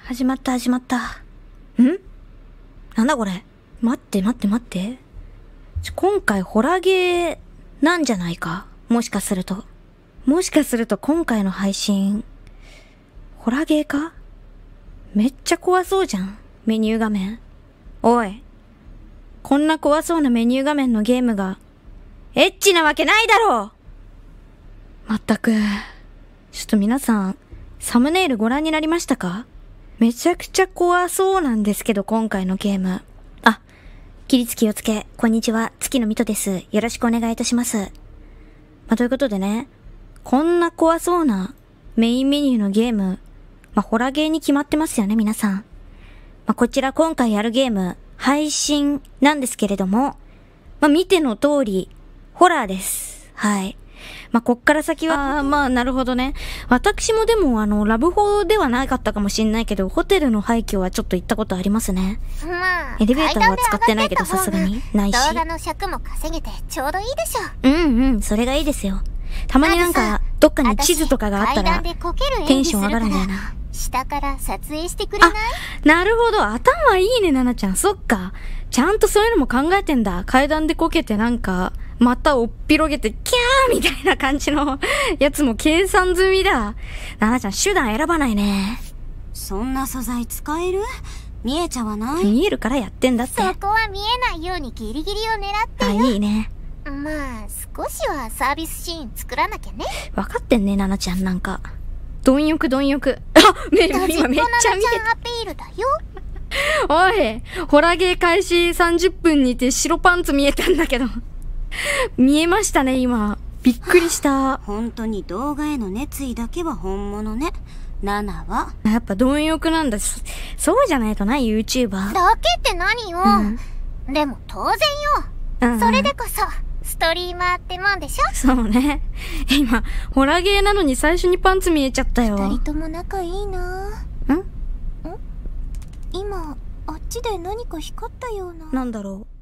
始まった。なんだこれ。待って。今回ホラゲーなんじゃないか。もしかすると今回の配信、ホラゲーか？めっちゃ怖そうじゃん、メニュー画面。おい。こんな怖そうなメニュー画面のゲームが、エッチなわけないだろう！まったく。ちょっと皆さん、サムネイルご覧になりましたか？めちゃくちゃ怖そうなんですけど、今回のゲーム。あ、起立気をつけ、こんにちは、月のミトです。よろしくお願いいたします。ということでね、こんな怖そうなメインメニューのゲーム、ホラゲーに決まってますよね、皆さん。こちら今回やるゲーム、配信なんですけれども、見ての通り、ホラーです。はい。こっから先は、なるほどね。私もでもラブホではなかったかもしんないけど、ホテルの廃墟はちょっと行ったことありますね。エレベーターは使ってないけどさすがにないし。 動画の尺も稼げてちょうどいいでしょ。 それがいいですよ。たまになんか、どっかに地図とかがあったら、テンション上がるんだよな。 下から撮影してくれない？ なるほど。頭いいね、ナナちゃん。そっか。ちゃんとそういうのも考えてんだ。階段でこけてなんか、またおっぴろげて、キャーみたいな感じのやつも計算済みだ。ナナちゃん、手段選ばないね。 そんな素材使える？見えちゃわない？ 見えるからやってんだって。 そこは見えないようにギリギリを狙ってよ。 いいね。 少しはサービスシーン作らなきゃね。 わかってんね、ナナちゃんなんか。貪欲。今めっちゃ見てた。 アピールだよ。 おい、ホラゲー開始30分にて白パンツ見えたんだけど。見えましたね、今。びっくりした。 本当に動画への熱意だけは本物ね。ナナはやっぱ貪欲なんだ。そうじゃないとない、YouTuber。 だけって何よ。でも当然よ。それでこそ、ストリーマーってもんでしょ？ そうね。今、ホラゲーなのに最初にパンツ見えちゃったよ。 二人とも仲いいな。 今、あっちで何か光ったような。 なんだろう。